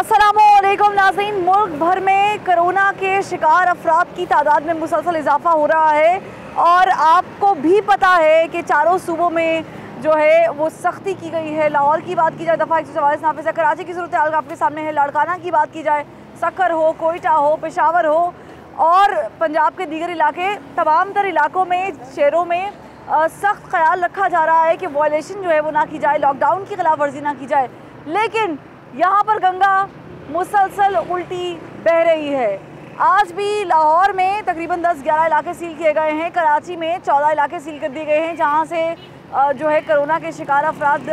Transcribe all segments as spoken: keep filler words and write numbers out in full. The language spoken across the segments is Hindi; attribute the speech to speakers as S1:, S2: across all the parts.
S1: अस्सलामुअलैकुम नाज़रीन, मुल्क भर में कोरोना के शिकार अफराद की तादाद में मुसलसल इजाफा हो रहा है और आपको भी पता है कि चारों सूबों में जो है वो सख्ती की गई है। लाहौर की बात की जाए दफ़ा एक सौ चवालीस नाफिज है, कराची की सूरत हाल आपके सामने है, लाड़काना की बात की जाए, सक्कर हो, कोयटा हो, पेशावर हो और पंजाब के दीगर इलाके, तमाम तर इलाकों में, शहरों में सख्त ख्याल रखा जा रहा है कि वायलेशन जो है वो ना की जाए, लॉकडाउन की खिलाफ वर्जी ना की जाए। लेकिन यहाँ पर गंगा मुसलसल उल्टी बह रही है। आज भी लाहौर में तकरीबन दस ग्यारह इलाके सील किए गए हैं, कराची में चौदह इलाके सील कर दिए गए हैं जहाँ से जो है कोरोना के शिकार अफराद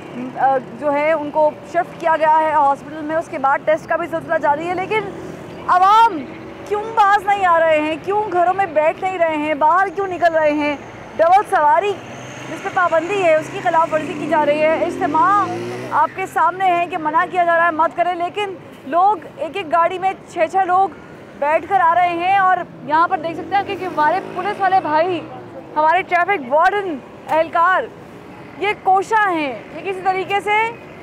S1: जो है उनको शिफ्ट किया गया है हॉस्पिटल में। उसके बाद टेस्ट का भी सिलसिला जारी है। लेकिन आवाम क्यों बाज नहीं आ रहे हैं, क्यों घरों में बैठ नहीं रहे हैं, बाहर क्यों निकल रहे हैं? डबल सवारी जिस पर पाबंदी है उसकी खिलाफ वर्जी की जा रही है। इज्तिमा आपके सामने है कि मना किया जा रहा है मत करें, लेकिन लोग एक एक गाड़ी में छः छः लोग बैठ कर आ रहे हैं। और यहाँ पर देख सकते हैं कि, कि हमारे पुलिस वाले भाई, हमारे ट्रैफिक वार्डन एहलकार ये कोशा हैं कि किसी तरीके से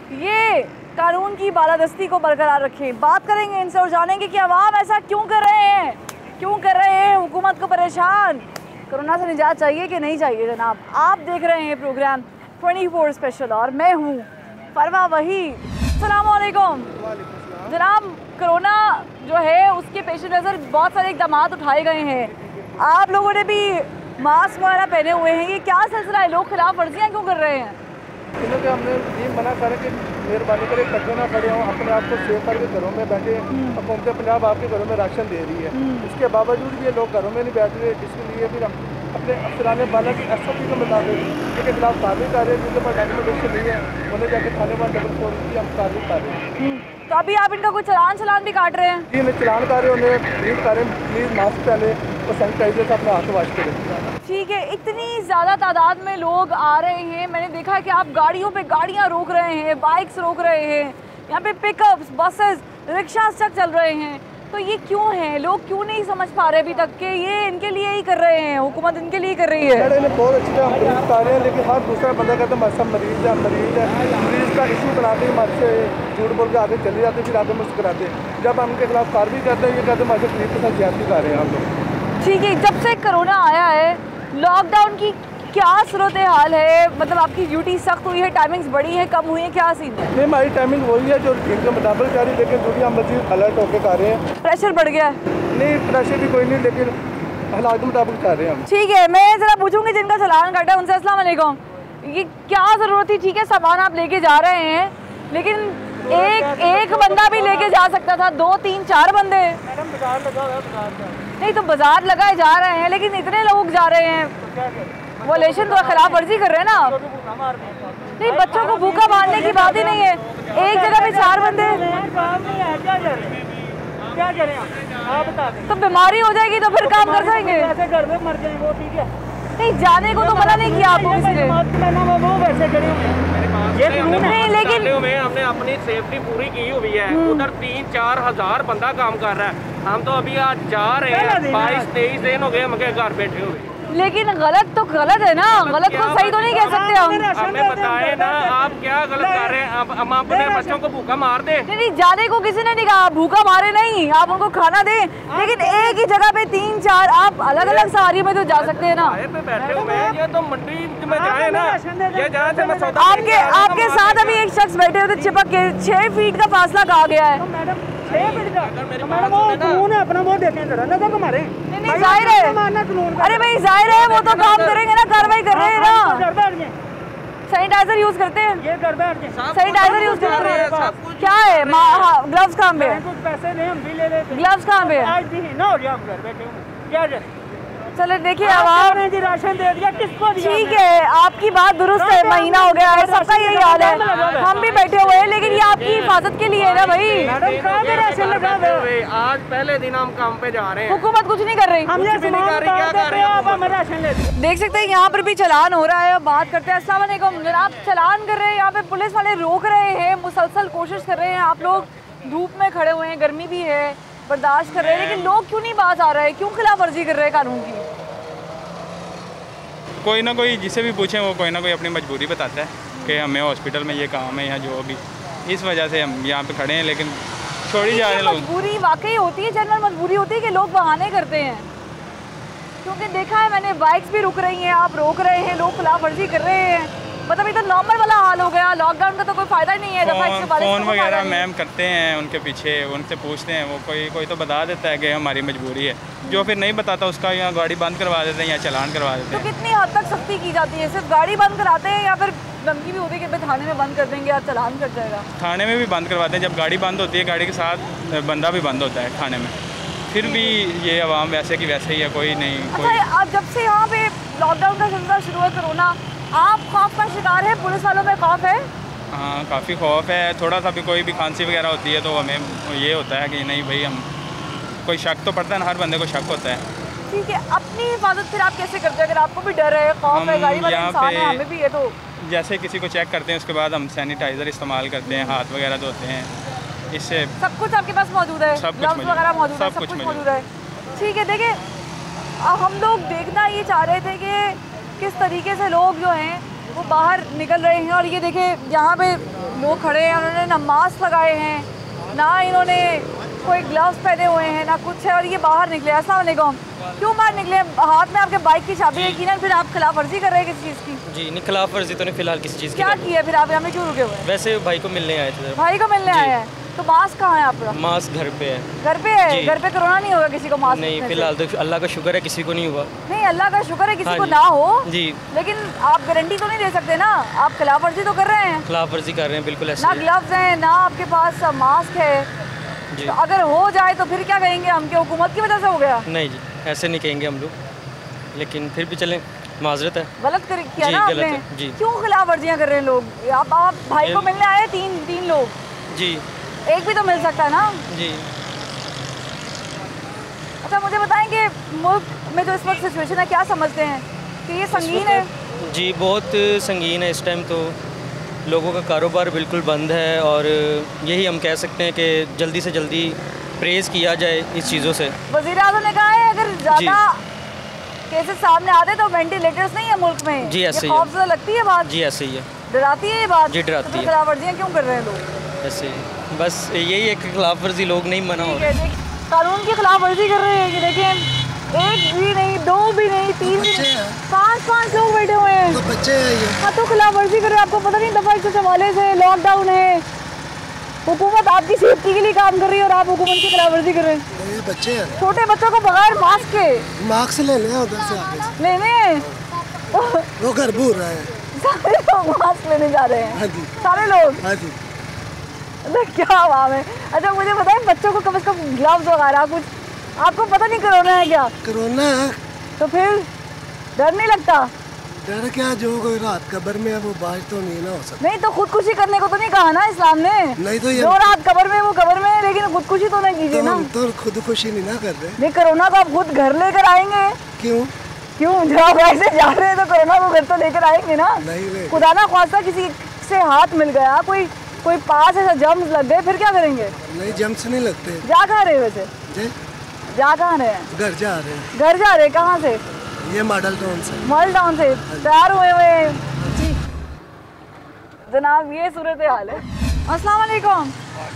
S1: ये कानून की बालादस्ती को बरकरार रखें। बात करेंगे इनसे और जानेंगे कि अवाम ऐसा क्यों कर रहे हैं, क्यों कर रहे हैं हुकूमत को परेशान। कोरोना से निजात चाहिए कि नहीं चाहिए जनाब? आप देख रहे हैं प्रोग्राम चौबीस स्पेशल और मैं हूँ फरवा वही। अस्सलाम वालेकुम जनाब, कोरोना जो है उसके पेश नज़र बहुत सारे इक़दाम उठाए गए हैं। आप लोगों ने भी मास्क वगैरह पहने हुए हैं, ये क्या सिलसिला है? लोग खिलाफ वर्जियाँ क्यों कर रहे हैं?
S2: क्योंकि हमने ये मना करें कि मेहरबानी करें इकट्ठे ना खड़े हों, अपने आप को सेव करके घरों में बैठे। हुकूमत पंजाब आपके घरों में राशन दे रही है, इसके बावजूद भी ये लोग घरों में नहीं बैठ रहे, जिसके लिए फिर हम अपने अफसरान बाला की एस ओ पी के मुताबिक इनके खिलाफ कार्रवाई कर रहे हैं। जिनके पास डॉक्यूमेंटेशन नहीं है उन्हें जाकर थाने पर डबल फोर की हम कार्रवाई कर रहे हैं।
S1: तो अभी आप इनका कोई चलान चलान भी काट रहे हैं?
S2: जी, इन्हें चलान कर रहे हैं, उन्हें प्लीज करें, प्लीज़ मास्क पहने और सैनिटाइजर से अपने हाथ वॉश करें।
S1: ठीक है, इतनी ज़्यादा तादाद में लोग आ रहे हैं, मैंने देखा कि आप गाड़ियों पे गाड़ियाँ रोक रहे हैं, बाइक्स रोक रहे हैं, यहाँ पे पिकअप्स, बसेस, रिक्शा तक चल रहे हैं। तो ये क्यों है? लोग क्यों नहीं समझ पा रहे अभी तक कि ये इनके लिए ही कर रहे हैं, हुकूमत इनके लिए कर रही है?
S2: इन्हें बहुत अच्छी तरह मरीज कर रहे हैं, लेकिन हर दूसरा बंदा कहता है सब मरीज है, मरीज है, मरीज का इशू बनाते हैं, हमारे से झूठ बोल के आगे चले जाते, फिर आगे मुस्कुराते। जब हम उनके खिलाफ कार्रवाई करते हैं ये कहते हैं हमारे मरीज के साथ ज्यादती कर रहे हैं आप लोग।
S1: ठीक है, जब से कोरोना आया है, लॉकडाउन की क्या सूरत हाल है? मतलब आपकी ड्यूटी सख्त हुई है, टाइमिंग्स बढ़ी है, कम हुई है, क्या सीन है?
S2: नहीं, हमारी टाइमिंग वही है जो इनके मुताबिक जा रही है, लेकिन जो भी हम मजीद अलर्ट होकर कर रहे हैं।
S1: प्रेशर बढ़ गया है?
S2: नहीं, प्रेशर भी कोई नहीं, लेकिन हालात के मुताबिक कर रहे हैं हम।
S1: ठीक है, मैं ज़रा पूछूंगी जिनका चालान काटा उनसे। अस्सलाम वालेकुम, ये क्या ज़रूरत थी? ठीक है, सामान आप लेके जा रहे हैं, लेकिन एक एक बंदा भी लेके जा सकता था, दो तीन चार बंदे।
S2: मैडम बाजार लगा हुआ है,
S1: नहीं तो बाजार लगाए जा रहे हैं, लेकिन इतने लोग जा रहे हैं, वायलेशन तो खिलाफ वर्जी कर रहे हैं ना आप। नहीं, बच्चों को भूखा मारने की बात ही नहीं है, एक जगह पे चार बंदे,
S2: क्या करें आप बता दें।
S1: तो बीमारी हो जाएगी तो फिर काम कर जाएंगे,
S2: घर में मर जाए वो ठीक है।
S1: नहीं, जाने को तो मना नहीं किया आपको किसी ने।
S2: वो वैसे खड़े ये
S1: नहीं, लेकिन
S3: हमने अपनी सेफ्टी पूरी की हुई है। उधर तीन चार हजार बंदा काम कर रहा है, हम तो अभी आज जा रहे हैं, बाईस तेईस दिन हो गए हम घर बैठे हुए।
S1: लेकिन गलत तो गलत है ना, गलत को सही तो नहीं कह सकते हम।
S3: हमें बताए ना आप क्या गलत कर रहे हैं? अब हम अपने बच्चों को भूखा मार दे?
S1: नहीं नहीं, जाने को किसी ने नहीं कहा, भूखा मारे नहीं, आप उनको खाना दें, लेकिन एक ही जगह पे तीन चार आप अलग अलग सवारी में तो जा सकते हैं ना।
S3: पे बैठे हुए हैं, ये तो मंडी में जाए ना, ये जहाँ से मैं सौदा
S1: आपके आपके साथ अभी एक शख्स बैठे हुए थे चिपक के, छह फीट का फासला कहा गया है।
S2: अपना वो देखें जरा ना, तो हमारे
S1: नहीं, जाहिर है, अरे भाई जाहिर है वो तो काम करेंगे ना, कार्रवाई कर रहे हैं ना। सैनिटाइजर यूज करते हैं, सैनिटाइजर यूज करते हैं। क्या है? ग्लव्स कहाँ पे?
S2: पैसे नहीं हम भी ले लेते।
S1: ग्लव्स कहाँ पे?
S2: आज भी ना हो गया, घर बैठे क्या करें?
S1: चलो देखिए, आवाम
S2: ने राशन दे दिया, किसको दिया?
S1: ठीक है, आपकी बात दुरुस्त है, महीना हो गया है, सबका यही हाल है, हम भी बैठे हुए हैं, लेकिन ये आपकी हिफाजत के लिए है ना भाई।
S2: राशन लगा हुए
S3: आज पहले दिन हम काम पे जा रहे हैं,
S1: हुकूमत कुछ नहीं कर रही,
S2: हमने
S3: भी नहीं कर रही, क्या कर रहे हैं आप?
S2: हमें राशन ले
S1: देख सकते हैं यहाँ पर भी चलान हो रहा है। बात करते हैं। अस्सलाम वालेकुम जनाब, चलान कर रहे हैं, यहाँ पे पुलिस वाले रोक रहे हैं, मुसलसल कोशिश कर रहे हैं, आप लोग धूप में खड़े हुए हैं, गर्मी भी है, बर्दाश्त कर रहे हैं, लेकिन लोग क्यों नहीं बाज आ रहे हैं, क्यों खिलाफ वर्जी कर रहे हैं कानून की?
S4: कोई ना कोई जिसे भी पूछें वो कोई ना कोई अपनी मजबूरी बताता है कि हमें हॉस्पिटल में ये काम है या जो भी, इस वजह से हम यहाँ पे खड़े हैं। लेकिन छोड़ी जा रहे हैं लोग।
S1: मजबूरी वाकई होती है, जनरल मजबूरी होती है कि लोग बहाने करते हैं, क्योंकि देखा है मैंने बाइक्स भी रुक रही हैं, आप रोक रहे हैं, लोग खिलाफ वर्जी कर रहे हैं, मतलब ये तो नॉर्मल वाला हाल हो गया। लॉकडाउन का तो कोई फायदा ही नहीं है।
S4: फोन, फोन वगैरह मैम करते हैं उनके पीछे, उनसे पूछते हैं, वो कोई कोई तो बता देता है कि हमारी मजबूरी है, जो फिर नहीं बताता उसका या गाड़ी बंद करवा देते हैं या चालान करवा देते हैं।
S1: तो कितनी हद तक सख्ती की जाती है? सिर्फ गाड़ी बंद कराते हैं या फिर धमकी भी होती है कि भाई थाने में बंद कर देंगे या चालान कर जाएगा?
S4: थाने में भी बंद करवाते हैं, जब गाड़ी बंद होती है गाड़ी के साथ बंदा भी बंद होता है थाने में, फिर भी ये आवाम वैसे की वैसे ही है, कोई नहीं। कोई
S1: अच्छा, अब जब से यहाँ पे लॉकडाउन का सिलसिला शुरू है, कोरोना, आप खौफ का शिकार है? पुलिस वालों में खौफ है?
S4: हाँ, काफ़ी खौफ है। थोड़ा सा भी कोई भी खांसी वगैरह होती है तो हमें ये होता है कि नहीं भाई, हम कोई शक तो पड़ता है ना, हर बंदे को शक होता है।
S1: ठीक है, अपनी हिफाजत फिर आप कैसे करते हैं? अगर आपको भी डर है, खौफ है, गाड़ी वाले इंसान है, हमें भी है, तो
S4: जैसे किसी को चेक करते हैं उसके बाद हम सैनिटाइज़र इस्तेमाल करते हैं, हाथ वगैरह धोते हैं, इससे
S1: सब कुछ आपके पास मौजूद है, ग्लव्स वगैरह मौजूद है, सब कुछ मौजूद है। ठीक है, देखिए हम लोग देखना ये चाह रहे थे कि किस तरीके से लोग जो हैं वो बाहर निकल रहे हैं, और ये देखें यहाँ पे लोग खड़े हैं, उन्होंने ना मास्क लगाए हैं, ना इन्होंने कोई ग्लव्स पहने हुए हैं, ना कुछ है, और ये बाहर निकले। अस्सलाम वालेकुम। क्यों बाहर निकले? हाथ में आपके बाइक की चाबी है, यकीनन फिर आप खिलाफ वर्जी कर रहे हैं किसी चीज़ की?
S5: जी नहीं, खिलाफ वर्जी तो नहीं फिलहाल किसी चीज़ की।
S1: क्या किया फिर आप यहाँ पे, क्यों रुके हुए हैं?
S5: वैसे भाई को मिलने आए थे।
S1: भाई को मिलने आए हैं, तो मास्क कहाँ है आपका?
S5: मास्क घर पे है।
S1: घर पे है? घर पे कोरोना नहीं होगा किसी को मास्क?
S5: नहीं, फिलहाल तो अल्लाह का शुक्र है किसी को नहीं हुआ।
S1: नहीं, अल्लाह का शुक्र है किसी
S5: हाँ
S1: को
S5: जी।
S1: ना हो
S5: जी,
S1: लेकिन आप गारंटी तो नहीं दे सकते ना, आप खिलाफ वर्जी तो कर रहे हैं।
S5: खिलाफ वर्जी कर रहे हैं, बिल्कुल ऐसे
S1: ना
S5: ही है।
S1: ग्लव्स हैं, ना आपके पास मास्क है,
S5: जी।
S1: तो अगर हो जाए तो फिर क्या कहेंगे हम, कि हुकूमत की वजह से हो गया?
S5: नहीं जी, ऐसे नहीं कहेंगे हम लोग, लेकिन फिर भी चलें, माजरत है।
S1: गलत कर किया
S5: जी,
S1: ना
S5: गलत
S1: आपने।
S5: है, जी।
S1: क्यों खिलाफ वर्जियाँ कर रहे हैं लोग? आप आप भाई को मिलने आए तीन तीन लोग,
S5: जी
S1: एक भी तो मिल सकता है ना।
S5: जी।
S1: अच्छा, मुझे बताएं कि मुल्क में जो इस वक्त सिचुएशन है, क्या समझते हैं कि ये संगीन है?
S5: जी, बहुत संगीन है। इस टाइम तो लोगों का कारोबार बिल्कुल बंद है, और यही हम कह सकते हैं कि जल्दी से जल्दी प्रेज़ किया जाए इस चीज़ों से।
S1: वज़ीर आज़म ने कहा है अगर ज़्यादा केसेस सामने आते तो वेंटिलेटर्स नहीं है मुल्क में।
S5: जी, ऐसे ही
S1: खौफज़दा लगती है बात?
S5: जी, ऐसे ही है।
S1: डराती है ये बात?
S5: जी, डराती है।
S1: खिलाफ वर्जियाँ क्यों कर रहे हैं लोग?
S5: ऐसे ही बस यही एक खिलाफ वर्जी लोग नहीं मना हो रहे।
S1: कानून की खिलाफ वर्जी कर रहे हैं कि देखें, एक भी नहीं, दो भी नहीं, तीन भी नहीं, पाँच पाँच लोग बैठे हुए हैं,
S6: तो बच्चे हैं ये।
S1: हाँ, तो खिलाफ वर्जी कर रहे हैं। आपको पता नहीं दफा इस हवाले से लॉकडाउन है, हुकूमत आपकी सेफ्टी के लिए काम कर रही है और आप हुकूमत की खिलाफ वर्जी कर रहे हैं।
S6: ये बच्चे हैं,
S1: छोटे बच्चों को बगैर मास्क के
S6: मास्क ले लें उधर से आगे से।
S1: लेने
S6: वो घर भूल रहे हैं।
S1: सारे लोग मास्क लेने जा रहे हैं।
S6: हाँ जी,
S1: सारे लोग।
S6: हाँ जी।
S1: क्या आवाम है। अच्छा, मुझे बताएं, बच्चों को कम से कम ग्लव्स वगैरह कुछ, आपको पता नहीं कोरोना है क्या?
S6: कोरोना है
S1: तो फिर डर नहीं लगता?
S6: डर क्या, जो कोई रात कब्र में है वो बाज तो नहीं ना हो सकता।
S1: नहीं, तो खुदकुशी करने को तो नहीं कहा ना इस्लाम ने?
S6: नहीं तो ये
S1: जो रात कब्र में वो कब्र में है, लेकिन खुदकुशी तो नहीं कीजिए
S6: तो
S1: ना।
S6: हम तो खुदकुशी नहीं ना कर रहे।
S1: नहीं, कोरोना को आप खुद घर लेकर आएंगे?
S6: क्यों
S1: क्यों, जब आप ऐसे जा रहे हैं तो कोरोना को घर तो लेकर आएंगे ना?
S6: नहीं ले।
S1: खुदा ना ख्वास्ता किसी से हाथ मिल गया, कोई कोई पास ऐसा जम्स लग गए, फिर क्या करेंगे?
S6: नहीं, जम्स नहीं लगते।
S1: जा कहाँ रहे वैसे?
S6: जी,
S1: जा कहाँ रहे हैं?
S6: घर जा रहे हैं।
S1: घर जा रहे हैं? कहाँ से?
S6: ये मॉडल टाउन से।
S1: मॉडल टाउन से तैयार हुए हुए जी जनाब, ये सूरत हाल है। अस्सलाम वालेकुम।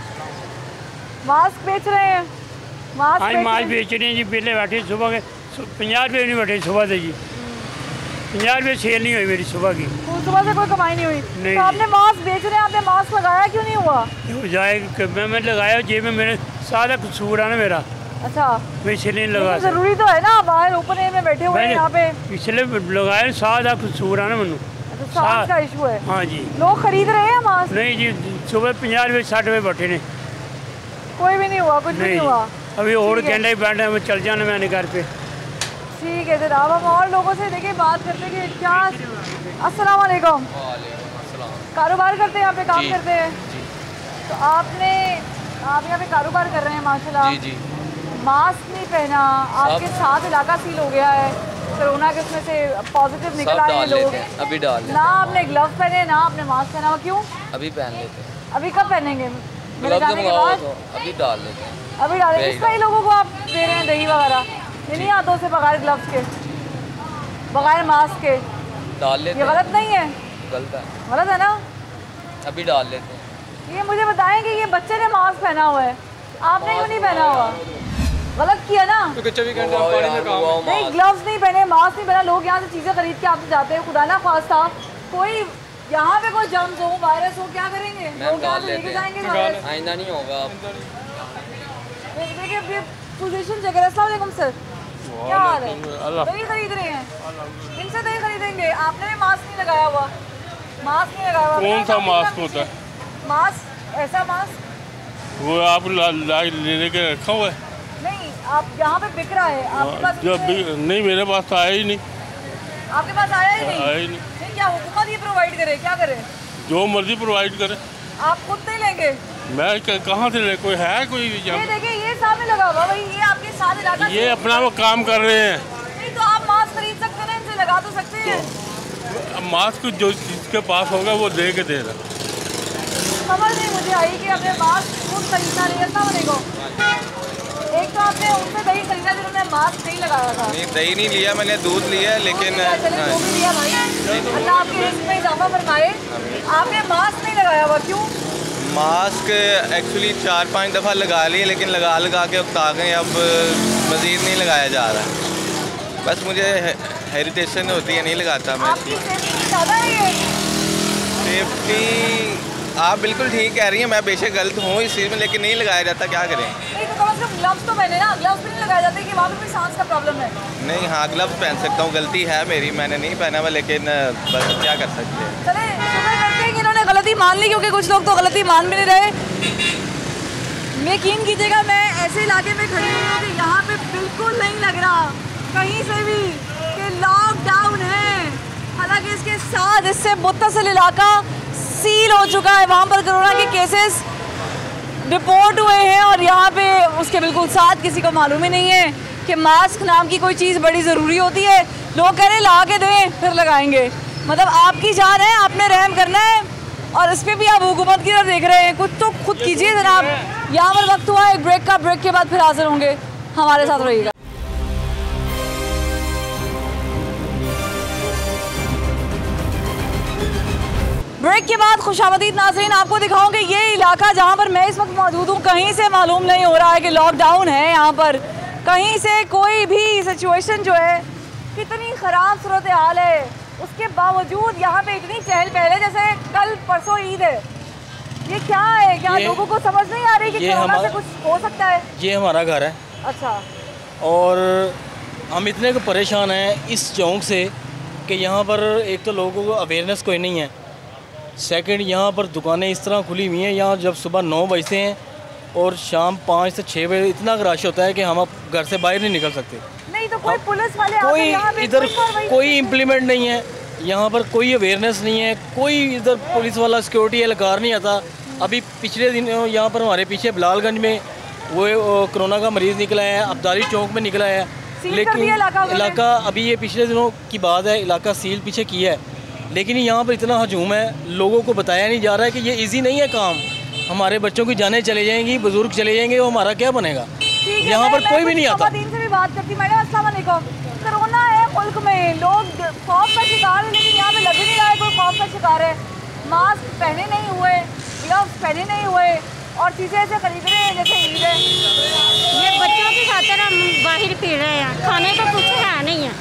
S1: मास्क बेच रहे हैं? मास्क
S7: हाँ,
S1: बेच
S7: माल
S1: रहे हैं?
S7: बेच रहे हैं जी। पहले बैठे सुबह के पंजाह रुपये नहीं बैठे सुबह से जी, पंजाह रुपये सेल नहीं हुई मेरी सुबह की।
S1: तो सुबह से कोई कमाई नहीं हुई?
S7: नहीं।
S1: तो आपने मास्क बेच रहे हैं, आपने मास्क लगाया क्यों नहीं हुआ?
S7: हो जाए मैं मैं लगाया जेब में, मेरे सादा कसूर है ना मेरा,
S1: अच्छा,
S7: मैं इसलिए नहीं लगा
S1: लेकिन जरूरी तो है ना, बाहर ओपन एयर में बैठे हुए हैं यहाँ पे।
S7: इसलिए लगाया, सादा कसूर है ना मैनू।
S1: अच्छा, सांस का इशू है।
S7: हाँ जी।
S1: लोग खरीद रहे हैं मास्क?
S7: नहीं जी, सुबह पंजाह रुपये साठ रुपये बैठे ने,
S1: कोई भी नहीं हुआ, कुछ भी नहीं हुआ।
S7: अभी और
S1: ठीक है।
S7: घंटे बैठे मैं चल जाना मैंने घर पे।
S1: ठीक है जनाब, हम और लोगों से देखिए बात करते कि क्या। अस्सलाम वालेकुम। कारोबार करते हैं, यहाँ पे काम करते हैं? तो आपने आप यहाँ पे कारोबार कर रहे हैं माशाल्लाह।
S8: जी जी।
S1: मास्क नहीं पहना, आपके साथ इलाका सील हो गया है, कोरोना के उसमें से पॉजिटिव निकल आए हैं लोग।
S8: अभी डाल लेते
S1: ना आपने ग्लव्स पहने, ना आपने मास्क पहना, वो क्यों?
S8: अभी पहन लेते हैं।
S1: अभी कब पहनेंगे? मेरे जाने के
S8: मंगाओ
S1: बाद?
S8: तो अभी डाल लेते हैं।
S1: अभी डालेंगे। इस कई लोगों को आप दे रहे हैं दही वगैरह, ये नहीं आता उसे बगैर ग्लव्स के, बगैर मास्क के?
S8: डाल लेते
S1: ये
S8: हैं।
S1: गलत नहीं है?
S8: गलत है,
S1: गलत है ना?
S8: अभी डाल लेते हैं।
S1: ये मुझे बताएं कि ये बच्चे ने मास्क पहना हुआ है, आपने क्यों नहीं पहना हुआ? गलत किया ना।
S4: क्योंकि चौबीस घंटे हम पानी में काम।
S1: नहीं, ग्लव्स नहीं पहने, मास्क नहीं पहना, लोग यहाँ से चीज़ें खरीद के आपसे जाते हैं, खुदा ना खास्ता कोई यहाँ पे कोई जर्म्स हो, वायरस हो, क्या करेंगे? लोग यहाँ से लेके जाएंगे वायरस।
S8: आइंदा नहीं होगा।
S1: देखिए ये पोजीशन चेक करें। अस्सलाम वालेकुम सर, क्या हाल है? दही खरीद रहे हैं, इनसे दही खरीदेंगे। आपने भी मास्क नहीं लगाया हुआ, मास्क नहीं लगाया हुआ।
S9: कौन सा मास्क होता है?
S1: मास्क, ऐसा मास्क
S9: वो आप ले के रखा हुआ है?
S1: नहीं, आप यहाँ पे बिक रहा है आपके पास?
S9: जब नहीं, मेरे पास तो आया ही नहीं।
S1: आपके पास आया ही नहीं?
S9: आया ही नहीं।
S1: नहीं, क्या हुकूमत ये प्रोवाइड करे? क्या करे?
S9: जो मर्जी प्रोवाइड करे।
S1: आप खुद नहीं लेंगे?
S9: मैं कहाँ से ले? कोई है कोई?
S1: ये देखिए, ये सामने लगा हुआ भाई, ये आपके साथ इलाका।
S9: ये अपना वो काम कर रहे हैं।
S1: नहीं तो आप मास्क खरीद सकते हैं, इनसे लगा तो सकते हैं।
S9: अब मास्क जो जिसके पास होगा वो दे के दे रहा।
S1: समझ नहीं मुझे आई कि अपने मास्क खुद खरीदना नहीं है। समझ एक तो आपने उनसे दही खरीदा जिन्होंने मास्क नहीं लगाया था।
S4: नहीं, दही नहीं लिया मैंने, दूध लिया, लेकिन
S1: चले वो भी लिया भाई, अल्लाह आपके रिस्क में इजाफा फरमाए। आपने मास्क नहीं लगाया हुआ, क्यों?
S4: मास्क एक्चुअली चार पांच दफ़ा लगा लिए, लेकिन लगा लगा के उकता गए, अब मज़ीद नहीं लगाया जा रहा। बस मुझे हेरिटेशन होती है, नहीं लगाता मैं।
S1: आपकी सेफ्टी ज़्यादा है ये?
S4: सेफ्टी आप बिल्कुल ठीक कह रही हैं, मैं बेशक गलत हूँ इस चीज़ में, लेकिन नहीं लगाया जाता, क्या करें?
S1: नहीं तो कम से कम ग्लव्स तो पहने ना, ग्लव्स भी नहीं लगाए जाते कि वहाँ पे भी सांस का प्रॉब्लम है।
S4: नहीं, हाँ ग्लव्स पहन सकता हूँ, गलती है मेरी, मैंने नहीं पहना हुआ, लेकिन बस क्या कर सकते हैं।
S1: चले शुक्र करते हैं कि इन्होंने गलती मान ली, क्योंकि कुछ लोग तो गलती मान भी नहीं रहे। यकीन कीजिएगा, मैं ऐसे इलाके में खड़ी हुई हूँ कि यहाँ पे बिल्कुल नहीं लग रहा कहीं से भी कि लॉकडाउन है। हालांकि इसके साथ इससे मुत्तसिल इलाका सील हो चुका है, वहाँ पर कोरोना के केसेस रिपोर्ट हुए हैं, और यहाँ पे उसके बिल्कुल साथ किसी को मालूम ही नहीं है कि मास्क नाम की कोई चीज़ बड़ी ज़रूरी होती है। लोग कह रहे ला के दें फिर लगाएंगे, मतलब आपकी जान है, आपने रहम करना है, और इस पर भी आप हुकूमत की तरफ देख रहे हैं। कुछ तो खुद कीजिए जनाब। यहाँ पर वक्त हुआ एक ब्रेक का, ब्रेक के बाद फिर हाजिर होंगे, हमारे साथ रहिएगा। ब्रेक के बाद खुशामदीद नाज़रीन, आपको दिखाऊंगे ये इलाका जहाँ पर मैं इस वक्त मौजूद हूँ। कहीं से मालूम नहीं हो रहा है कि लॉकडाउन है यहाँ पर, कहीं से कोई भी सिचुएशन जो है, कितनी ख़राब सूरत हाल है, उसके बावजूद यहाँ पे इतनी चहल पहल है जैसे कल परसों ईद है। ये क्या है? क्या लोगों को समझ नहीं आ रही कि कोरोना से कुछ हो सकता है?
S5: ये हमारा घर है।
S1: अच्छा।
S5: और हम इतने को परेशान हैं इस चौक से कि यहाँ पर एक तो लोगों को अवेयरनेस कोई नहीं है, सेकंड यहाँ पर दुकानें इस तरह खुली हुई हैं, यहाँ जब सुबह नौ बजते हैं और शाम पाँच से छः बजे इतना रश होता है कि हम अब घर से बाहर नहीं निकल सकते।
S1: नहीं तो कोई पुलिस वाले
S5: कोई इधर कोई इम्प्लीमेंट नहीं है, यहाँ पर कोई अवेयरनेस नहीं है, कोई इधर पुलिस वाला सिक्योरिटी एहलकार नहीं आता। अभी पिछले दिन यहाँ पर हमारे पीछे बिलालगंज में वो कोरोना का मरीज़ निकला है, अब्दाली चौक में निकला है, लेकिन इलाका अभी ये पिछले दिनों की बात है, इलाका सील पीछे किया है, लेकिन यहाँ पर इतना हजूम है, लोगों को बताया नहीं जा रहा है कि ये इजी नहीं है काम। हमारे बच्चों की जानें चले जाएंगी, बुजुर्ग चले जाएंगे, वो हमारा क्या बनेगा? यहाँ पर कोई भी नहीं आता।
S1: से भी बात करती मैडम, अस्सलाम वालेकुम। कोरोना है मुल्क में, लोग खौफ का शिकार है, लेकिन यहाँ पे लग नहीं रहा है कोई खौफ का शिकार है। मास्क पहने नहीं हुए, ग्लव्स पहने नहीं हुए, और चीज़ें ऐसे खरीद रहे हैं जैसे ईद है।
S10: ये बच्चों की खातिर हम बाहर पी रहे हैं, खाने को कुछ है नहीं है।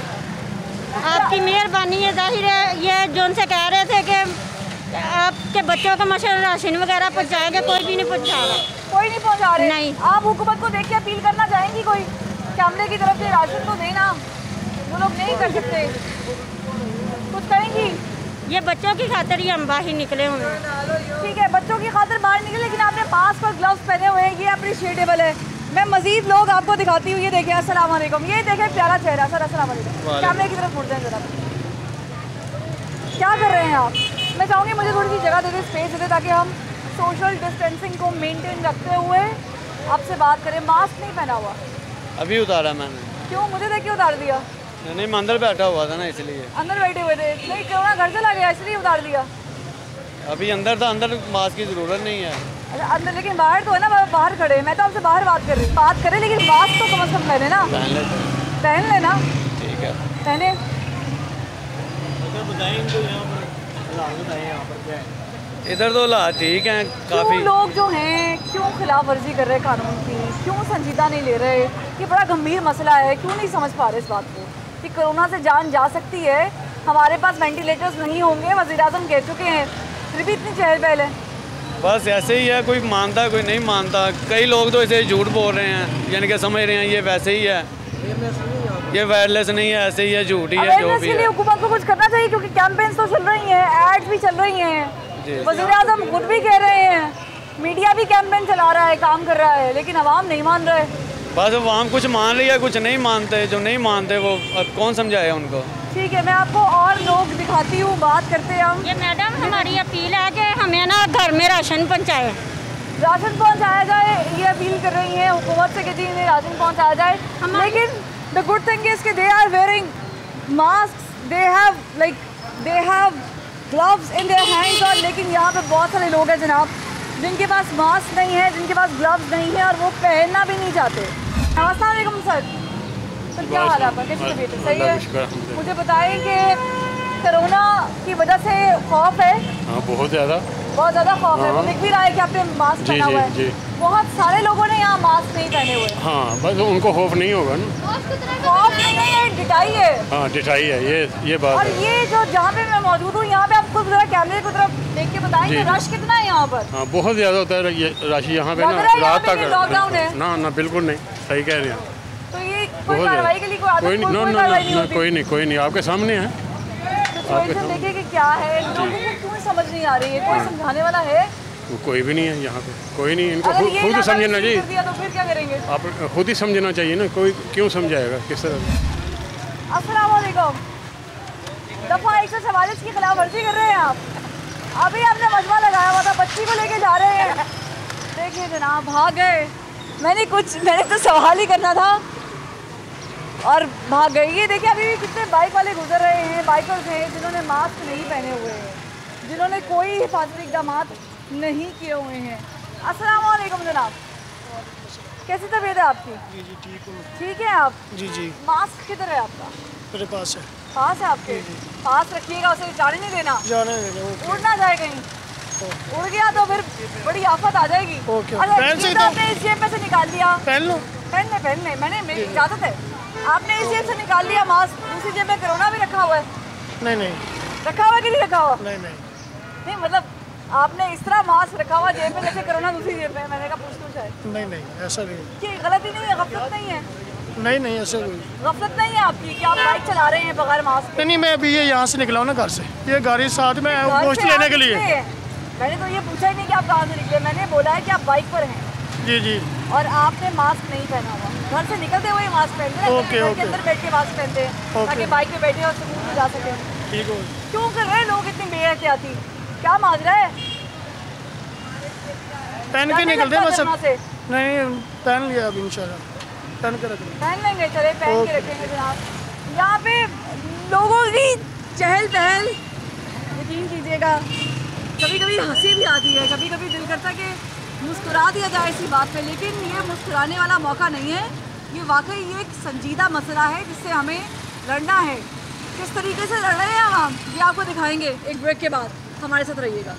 S10: आपकी मेहरबानी है, जाहिर है ये जो उनसे कह रहे थे कि आपके बच्चों को मशहूर राशन वगैरह पहुँचाएंगे, कोई भी नहीं पहुँचा रहा।
S1: कोई नहीं पहुँचा रहे?
S10: नहीं।
S1: आप हुकूमत को देख के अपील करना चाहेंगी कोई कैमरे की तरफ से राशन तो देना, वो लोग नहीं कर सकते, कुछ करेंगी?
S10: ये बच्चों की खातिर ही हम बाहर निकले हुए हैं।
S1: ठीक है, बच्चों की खातिर बाहर निकले, लेकिन आपने मास्क और ग्लव्स पहने हुए हैं, ये अप्रिशिएटेबल है। मैं मजीद लोग आपको दिखाती हूँ, ये देखें, अस्सलाम वालेकुम, ये देखें प्यारा चेहरा सर, अस्सलाम वालेकुम। कैमरे की तरफ मुड़ जाएं जरा। क्या कर रहे हैं आप? मैं चाहूँगी मुझे थोड़ी सी जगह दे दें, स्पेस दे दें, ताकि हम सोशल डिस्टेंसिंग को मेंटेन रखते हुए आपसे बात करें। मास्क नहीं पहना हुआ?
S11: अभी उतारा मैंने।
S1: क्यों? मुझे देख के उतार दिया?
S11: नहीं, मैं अंदर बैठा हुआ था ना, इसलिए।
S1: अंदर बैठे हुए थे? नहीं, कोरोना घर से लग गया इसलिए उतार दिया?
S11: अभी अंदर था, अंदर मास्क की ज़रूरत नहीं है।
S1: अच्छा, अंदर, लेकिन बाहर तो है ना, बाहर खड़े। मैं तो आपसे बाहर बात कर रही बात करें, लेकिन मास्क तो कम से कम पहने ना।
S11: पहन लेते,
S1: पहन लेना।
S11: ठीक है,
S1: पहने।
S11: बताएं इनको यहाँ पर, यहाँ पर क्या है? इधर तो हालात ठीक हैं काफ़ी।
S1: लोग जो हैं क्यों खिलाफ वर्जी कर रहे हैं कानून की, क्यों संजीदा नहीं ले रहे? ये बड़ा गंभीर मसला है, क्यों नहीं समझ पा रहे इस बात को कि कोरोना से जान जा सकती है। हमारे पास वेंटिलेटर्स नहीं होंगे, वज़ीर आज़म कह चुके हैं, फिर भी इतनी चहल पहल है।
S11: बस ऐसे ही है, कोई मानता कोई नहीं मानता। कई लोग तो ऐसे झूठ बोल रहे हैं, यानी कि समझ रहे हैं ये वैसे ही है, ये वायरलेस नहीं है, ऐसे ही है, झूठ ही है जो भी है।
S1: हुकूमत को कुछ करना चाहिए क्योंकि कैंपेन्स तो चल रही हैं, एड्स भी चल रही हैं, वज़ीर आज़म खुद भी कह रहे हैं, मीडिया भी कैंपेन चला रहा है, काम कर रहा है, लेकिन अवाम नहीं मान रहे।
S11: बस अवाम कुछ मान रही है, कुछ नहीं मानते। जो नहीं मानते वो अब कौन समझाए उनको।
S1: ठीक है, मैं आपको और लोग दिखाती हूँ, बात करते हैं हम।
S10: ये मैडम हमारी अपील है कि हमें ना घर में राशन पहुँचाए,
S1: राशन पहुँचाया जाए, ये अपील कर रही हैं हुकूमत से कि जी इन्हें राशन पहुँचाया जाए। लेकिन द गुड थिंग इज कि they are wearing mask, they have like they have gloves in their hands. और लेकिन यहाँ पे बहुत सारे लोग हैं जनाब जिनके पास मास्क नहीं है, जिनके पास ग्लव्स नहीं है और वो पहनना भी नहीं चाहते। अस्सलाम वालेकुम सर, सर क्या हाल है आपका, कैसी तबीयत है? सही है। मुझे बताएं कि कोरोना की वजह से खौफ है?
S9: हाँ, बहुत ज़्यादा
S1: बहुत ज़्यादा खौफ है। वो लिख भी रहा है कि आपने मास्क पहना हुआ है। बहुत सारे लोगों ने यहाँ मास्क नहीं पहने हुए।
S9: हाँ, बस उनको खौफ नहीं होगा ना।
S1: खौफ नहीं है, ये डिटाई है।
S9: हाँ, डिटाई है, ये ये बात
S1: और
S9: है।
S1: ये जो जहाँ पे मैं मौजूद हूँ यहाँ पे आपको जरा कैमरे की तरफ देख के बताएं कि रश कितना है यहाँ पर?
S9: हाँ, बहुत ज़्यादा होता है ये रश यहाँ पे ना, रात तक
S1: लॉकडाउन है।
S9: ना ना बिल्कुल नहीं, सही कह रहे हैं।
S1: तो ये कोई कार्रवाई के लिए कोई आदत,
S9: कोई नहीं, नो नो कोई नहीं, कोई नहीं, आपके सामने है।
S1: सिचुएशन देखिए कि क्या है, लोगों को क्यों समझ नहीं आ रही है, कोई समझाने वाला है?
S9: कोई भी नहीं है यहाँ पे, कोई नहीं। इनको खुद समझना चाहिए।
S1: तो फिर क्या करेंगे?
S9: आप खुद ही समझना चाहिए ना, कोई क्यों समझाएगा किस तरह।
S1: अस्सलाम वालेकुम। दफा एक सौ चवालीस की खिलाफ वर्जी कर रहे हैं आप। अभी आपने मजमा लगाया हुआ था, बच्ची को लेके जा रहे हैं, देखिए जनाब भाग गए। मैंने कुछ मैंने तो सवाल ही करना था और भाग गई। ये देखिए अभी भी कितने बाइक वाले गुजर रहे हैं, बाइकर्स हैं जिन्होंने मास्क नहीं पहने हुए हैं, जिन्होंने कोई हिफाजती इक़दाम नहीं किए हुए हैं। अस्सलाम वालेकुम जनाब, कैसी तबीयत है आपकी?
S6: जी जी ठीक हूँ।
S1: ठीक है आप?
S6: जी जी।
S1: मास्क किधर है आपका?
S6: मेरे पास है।
S1: पास है आपके? पास रखिएगा, उसे जाने नहीं देना,
S6: जाने नहीं देना।
S1: उड़ ना जाए कहीं, उड़ गया तो फिर बड़ी आफत आ जाएगी।
S6: ओके।
S1: अच्छा, आपने इस जेब में से निकाल लिया,
S6: पहन लो।
S1: पहन ले पहन ले, मैंने मेरी इजाज़त है। आपने इस जेब से निकाल लिया मास्क, दूसरी जेब में कोरोना भी रखा हुआ है।
S6: नहीं नहीं
S1: रखा हुआ कि नहीं रखा हुआ?
S6: नहीं नहीं
S1: नहीं मतलब आपने इस तरह मास्क रखा हुआ जेब में जैसे कोरोना दूसरी जेब में। मैंने कहा पूछ लूँ शायद।
S6: नहीं नहीं ऐसा नहीं।
S1: कि गलती नहीं है, गफलत नहीं है?
S6: नहीं नहीं ऐसा कोई
S1: गफलत नहीं है आपकी कि आप बाइक चला रहे हैं बगैर मास्क?
S6: नहीं नहीं, मैं अभी ये यहाँ से निकला हूँ ना घर से, ये गाड़ी साथ में पोस्ट लेने के लिए।
S1: मैंने तो ये पूछा ही नहीं कि आप कहाँ से निकले, मैंने बोला है कि आप बाइक पर हैं।
S6: जी जी।
S1: और आपने मास्क नहीं पहना हुआ, घर से निकलते हुए मास्क पहनते हैं,
S6: ओके ओके,
S1: अंदर बैठ के मास्क पहनते हैं ताकि बाइक पे बैठे और सुकून से जा सके।
S6: ठीक हो।
S1: क्यों कर रहे हैं लोग इतनी बेहतियाती, क्या माजरा है?
S6: पहन के निकलते हैं बस। नहीं पहन लिया अभी इंशाल्लाह, पहन के रख
S1: पहन लेंगे, चले पहन के रखेंगे जनाब। यहाँ पे लोगों की चहल पहल यकीन कीजिएगा, कभी कभी हंसी भी आती है, कभी कभी दिल करता है कि मुस्कुरा दिया जाए इसी बात पे, लेकिन ये मुस्कुराने वाला मौका नहीं है। ये वाकई ये एक संजीदा मसला है जिससे हमें लड़ना है। किस तरीके से लड़ रहे हैं हम, ये आपको दिखाएंगे एक ब्रेक के बाद। हमारे साथ रहिएगा।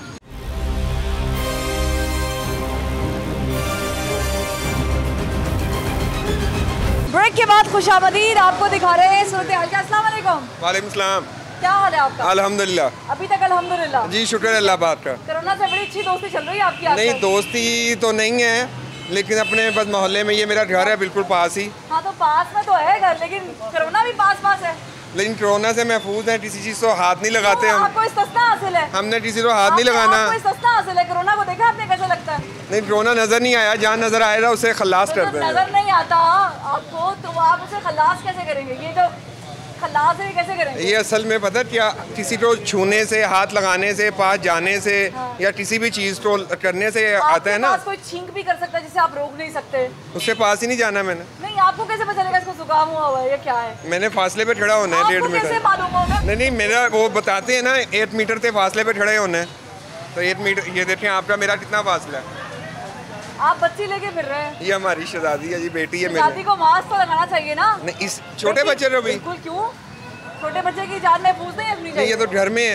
S1: ब्रेक के बाद खुशामदीद आपको दिखा रहे हैं सूरत हाल का। अस्सलाम वालेकुम।
S12: वालेकुम सलाम।
S1: क्या हाल है आपका?
S12: अल्हम्दुलिल्लाह।
S1: अभी तक अल्हम्दुलिल्लाह।
S12: जी शुक्र अल्लाह पाक का।
S1: कोरोना से बड़ी अच्छी दोस्ती चल रही है आपकी?
S12: नहीं दोस्ती तो नहीं है, लेकिन अपने बस मोहल्ले में, ये मेरा घर है बिल्कुल पास ही।
S1: हाँ तो पास में तो है घर, लेकिन कोरोना भी पास पास है।
S12: लेकिन कोरोना से महफूज है, किसी चीज़ को हाथ नहीं लगाते हम।
S1: आपको इस्तिस्ना हासिल है?
S12: हमने किसी को हाथ नहीं लगाना।
S1: आपको इस्तिस्ना हासिल है। कोरोना को देखा आपने कैसा लगता है?
S12: नहीं कोरोना नजर नहीं आया, जहाँ नजर आएगा उसे खल्लास कर देंगे।
S1: नजर नहीं आता आपको तो आप उसे खल्लास कैसे करेंगे? ये जो खल्लास है कैसे करेंगे?
S12: ये असल में पता क्या, किसी को छूने से, हाथ लगाने से, पास जाने से,
S1: हाँ।
S12: या किसी भी चीज़ को करने से आता है ना।
S1: कोई छींक भी कर सकता है जिसे आप रोक नहीं सकते।
S12: उससे पास ही नहीं जाना मैंने।
S1: नहीं आपको कैसे पता चलेगा इसको जुकाम हुआ हुआ है या क्या है?
S12: मैंने फासले पे खड़ा होना है डेढ़ मीटर।
S1: कैसे मालूम होगा?
S12: नहीं नहीं मेरा वो बताते हैं ना, एक मीटर के फासले पे खड़े होना है, तो एक मीटर। ये देखें आपका मेरा कितना फासला है।
S1: आप बच्ची लेके फिर रहे हैं?
S12: ये हमारी शहजादी है जी, बेटी है मेरी।
S1: शहजादी को मास्क तो लगाना चाहिए ना।
S12: नहीं इस छोटे बच्चे को भी।
S1: बिल्कुल, क्यों? छोटे बच्चे की जान महफूज नहीं रखनी चाहिए?
S12: ये तो घर में है।